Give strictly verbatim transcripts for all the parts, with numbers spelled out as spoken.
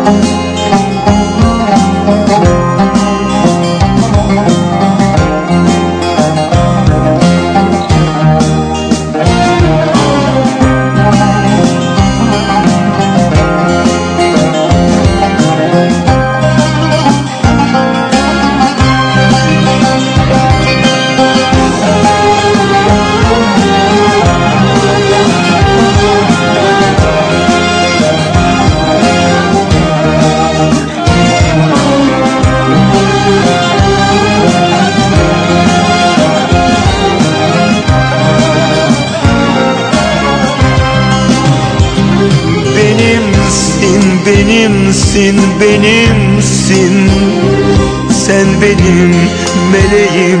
Benimsin, benimsin. Sen benim meleğim,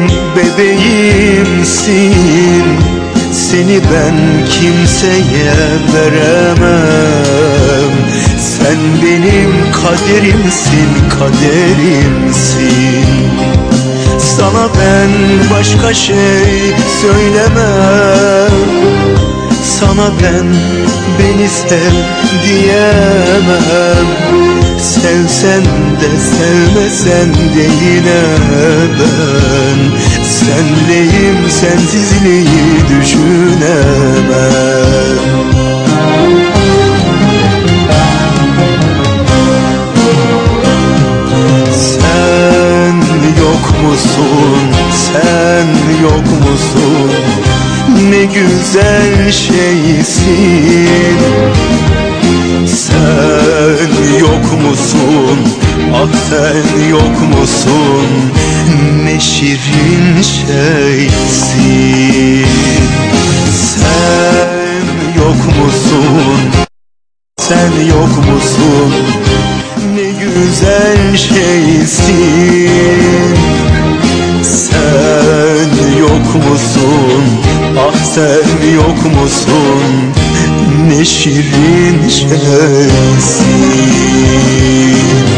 bebeğimsin. Seni ben kimseye veremem. Sen benim kaderimsin, kaderimsin. Sana ben başka şey söylemem. Sana ben beni sev diyemem. Sevsen de sevmesen de yine ben senleyim, sensizliği düşünemem. Sen yok musun, sen yok musun? Ne güzel şeysin. Sen yok musun, ah sen yok musun? Ne şirin şeysin. Sen yok musun, sen yok musun? Ne güzel şeysin. Sen yok musun, ah sen yok musun? Ne şirin şeysin.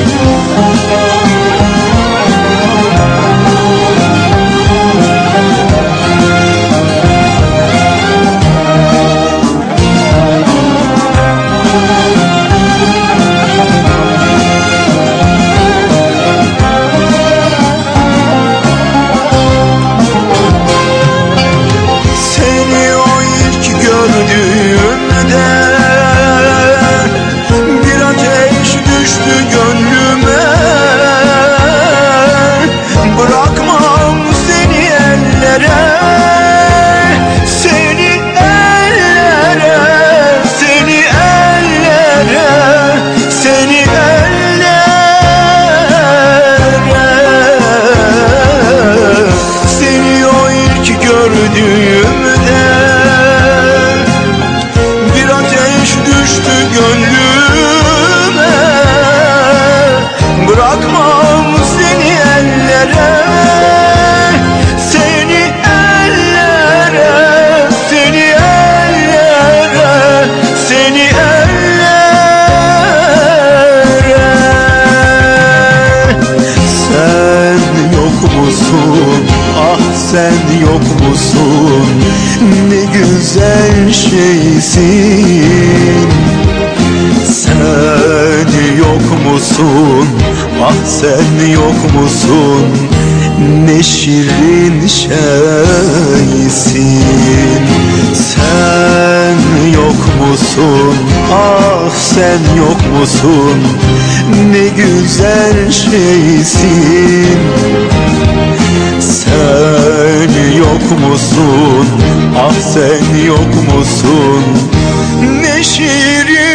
Sen yok musun? Ne güzel şeysin. Sen yok musun? Ah sen yok musun? Ne şirin şeysin. Sen yok musun? Ah sen yok musun? Ne güzel şeysin. Sen yok musun? Ah sen yok musun? Ne şirin